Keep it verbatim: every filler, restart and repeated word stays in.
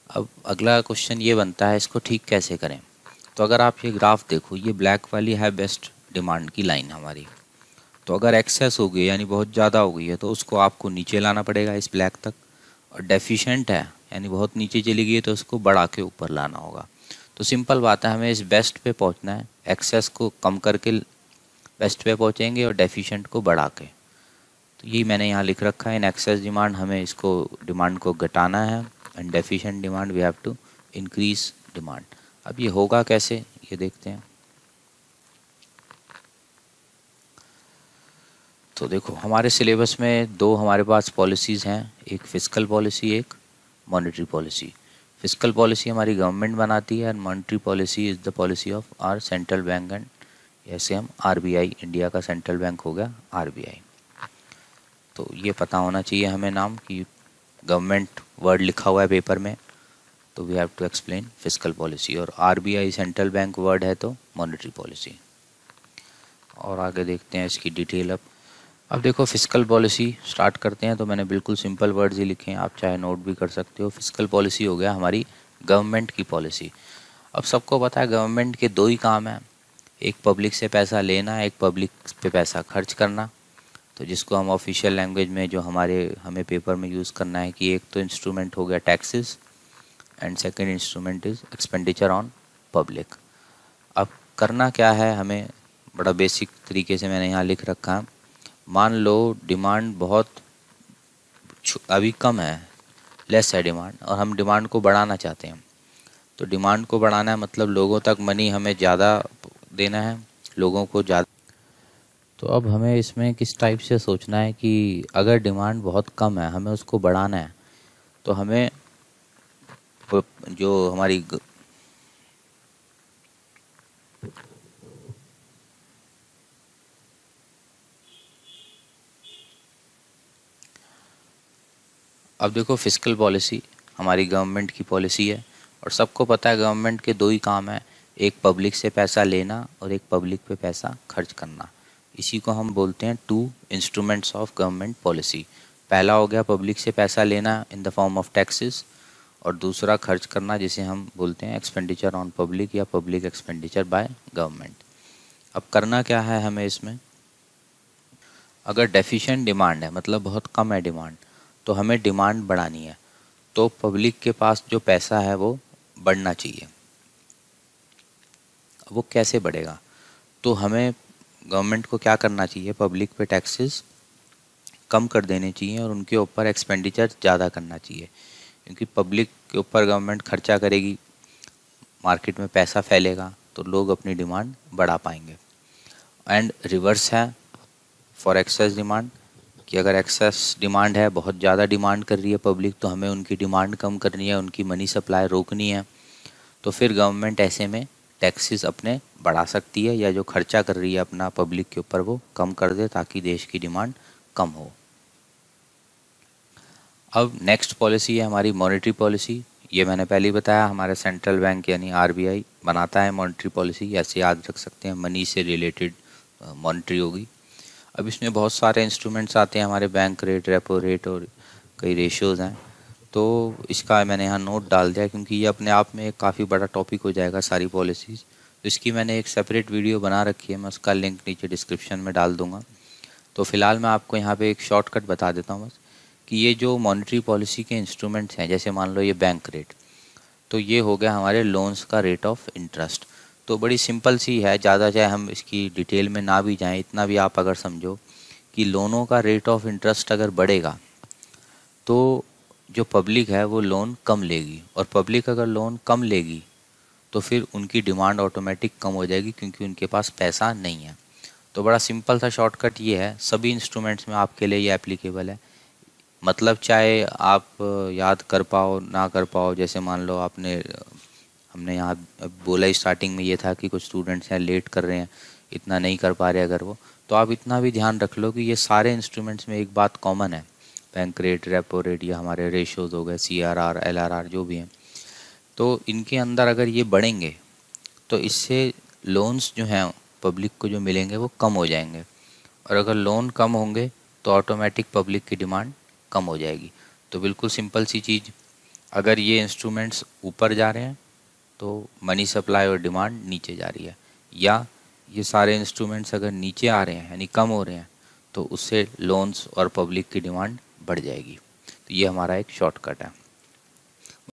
अब अगला क्वेश्चन ये बनता है, इसको ठीक कैसे करें। तो अगर आप ये ग्राफ देखो, ये ब्लैक वाली है बेस्ट डिमांड की लाइन हमारी। तो अगर एक्सेस हो गई यानी बहुत ज़्यादा हो गई है तो उसको आपको नीचे लाना पड़ेगा इस ब्लैक तक, और डेफिशिएंट है यानी बहुत नीचे चली गई है तो उसको बढ़ा के ऊपर लाना होगा। तो सिंपल बात है, हमें इस बेस्ट पे पहुंचना है, एक्सेस को कम करके बेस्ट पे पहुंचेंगे और डेफिशिएंट को बढ़ा के। तो यही मैंने यहाँ लिख रखा है, इन एक्सेस डिमांड हमें इसको डिमांड को घटाना है, and deficient demand we have to increase demand. अब ये होगा कैसे, ये देखते हैं। तो देखो हमारे सिलेबस में दो हमारे पास पॉलिसीज़ हैं, एक फिस्कल पॉलिसी, एक मॉनेटरी पॉलिसी। फिस्कल पॉलिसी हमारी गवर्नमेंट बनाती है, and monetary policy is the policy of our central bank, and ऐसे हम आरबीआई, इंडिया का सेंट्रल बैंक हो गया आरबीआई। तो ये पता होना चाहिए हमें नाम कि गवर्नमेंट वर्ड लिखा हुआ है पेपर में तो we have to explain fiscal policy, और आरबीआई सेंट्रल बैंक वर्ड है तो मॉनेटरी पॉलिसी। और आगे देखते हैं इसकी डिटेल। अब अब देखो फिस्कल पॉलिसी स्टार्ट करते हैं। तो मैंने बिल्कुल सिंपल वर्ड्स ही लिखे हैं, आप चाहे नोट भी कर सकते हो। फिस्कल पॉलिसी हो गया हमारी गवर्नमेंट की पॉलिसी। अब सबको पता है गवर्नमेंट के दो ही काम हैं, एक पब्लिक से पैसा लेना, एक पब्लिक पे पैसा खर्च करना। तो जिसको हम ऑफिशियल लैंग्वेज में जो हमारे हमें पेपर में यूज़ करना है कि एक तो इंस्ट्रूमेंट हो गया taxes, and second instrument is expenditure on public. अब करना क्या है हमें, बड़ा बेसिक तरीके से मैंने यहाँ लिख रखा है। मान लो डिमांड बहुत अभी कम है, लेस है डिमांड, और हम डिमांड को बढ़ाना चाहते हैं। तो डिमांड को बढ़ाना है मतलब लोगों तक मनी हमें ज़्यादा देना है, लोगों को ज़्यादा। तो अब हमें इसमें किस टाइप से सोचना है कि अगर डिमांड बहुत कम है हमें उसको बढ़ाना है, तो हमें जो हमारी अब देखो फिस्कल पॉलिसी हमारी गवर्नमेंट की पॉलिसी है, और सबको पता है गवर्नमेंट के दो ही काम है, एक पब्लिक से पैसा लेना और एक पब्लिक पे पैसा खर्च करना। इसी को हम बोलते हैं two instruments of government policy. पहला हो गया पब्लिक से पैसा लेना in the form of taxes, और दूसरा खर्च करना जिसे हम बोलते हैं एक्सपेंडिचर ऑन पब्लिक या पब्लिक एक्सपेंडिचर बाय गवर्नमेंट। अब करना क्या है हमें इसमें, अगर डेफिशिएंट डिमांड है मतलब बहुत कम है डिमांड, तो हमें डिमांड बढ़ानी है। तो पब्लिक के पास जो पैसा है वो बढ़ना चाहिए। वो कैसे बढ़ेगा, तो हमें गवर्नमेंट को क्या करना चाहिए, पब्लिक पे टैक्सेस कम कर देने चाहिए और उनके ऊपर एक्सपेंडिचर ज़्यादा करना चाहिए। क्योंकि पब्लिक के ऊपर गवर्नमेंट खर्चा करेगी, मार्केट में पैसा फैलेगा तो लोग अपनी डिमांड बढ़ा पाएंगे। एंड रिवर्स है फॉर एक्सेस डिमांड, कि अगर एक्सेस डिमांड है, बहुत ज़्यादा डिमांड कर रही है पब्लिक, तो हमें उनकी डिमांड कम करनी है, उनकी मनी सप्लाई रोकनी है। तो फिर गवर्नमेंट ऐसे में टैक्सेस अपने बढ़ा सकती है, या जो खर्चा कर रही है अपना पब्लिक के ऊपर वो कम कर दे ताकि देश की डिमांड कम हो। अब नेक्स्ट पॉलिसी है हमारी मॉनेटरी पॉलिसी। ये मैंने पहले ही बताया, हमारे सेंट्रल बैंक यानी आरबीआई बनाता है मॉनेटरी पॉलिसी, ऐसे याद रख सकते हैं, मनी से रिलेटेड मॉनेटरी होगी। अब इसमें बहुत सारे इंस्ट्रूमेंट्स आते हैं हमारे, बैंक रेट, रेपो रेट और कई रेशियोज़ हैं। तो इसका मैंने यहाँ नोट डाल दिया क्योंकि ये अपने आप में एक काफ़ी बड़ा टॉपिक हो जाएगा सारी पॉलिसीज़। तो इसकी मैंने एक सेपरेट वीडियो बना रखी है, मैं उसका लिंक नीचे डिस्क्रिप्शन में डाल दूँगा। तो फ़िलहाल मैं आपको यहाँ पे एक शॉर्टकट बता देता हूँ बस, कि ये जो मॉनेटरी पॉलिसी के इंस्ट्रूमेंट्स हैं, जैसे मान लो ये बैंक रेट, तो ये हो गया हमारे लोन्स का रेट ऑफ इंटरेस्ट। तो बड़ी सिंपल सी है, ज़्यादा चाहे हम इसकी डिटेल में ना भी जाएं, इतना भी आप अगर समझो कि लोनों का रेट ऑफ इंटरेस्ट अगर बढ़ेगा तो जो पब्लिक है वो लोन कम लेगी, और पब्लिक अगर लोन कम लेगी तो फिर उनकी डिमांड ऑटोमेटिक कम हो जाएगी क्योंकि उनके पास पैसा नहीं है। तो बड़ा सिंपल सा शॉर्टकट ये है, सभी इंस्ट्रूमेंट्स में आपके लिए ये एप्लीकेबल है। मतलब चाहे आप याद कर पाओ ना कर पाओ, जैसे मान लो आपने हमने यहाँ बोला स्टार्टिंग में ये था कि कुछ स्टूडेंट्स हैं लेट कर रहे हैं, इतना नहीं कर पा रहे अगर वो, तो आप इतना भी ध्यान रख लो कि ये सारे इंस्ट्रूमेंट्स में एक बात कॉमन है, बैंक रेट, रेपो रेट, या हमारे रेशोज हो गए, C R R, L R R जो भी हैं, तो इनके अंदर अगर ये बढ़ेंगे तो इससे लोन्स जो हैं पब्लिक को जो मिलेंगे वो कम हो जाएंगे, और अगर लोन कम होंगे तो ऑटोमेटिक पब्लिक की डिमांड कम हो जाएगी। तो बिल्कुल सिंपल सी चीज़, अगर ये इंस्ट्रूमेंट्स ऊपर जा रहे हैं तो मनी सप्लाई और डिमांड नीचे जा रही है, या ये सारे इंस्ट्रूमेंट्स अगर नीचे आ रहे हैं यानी कम हो रहे हैं तो उससे लोन्स और पब्लिक की डिमांड बढ़ जाएगी। तो ये हमारा एक शॉर्टकट है।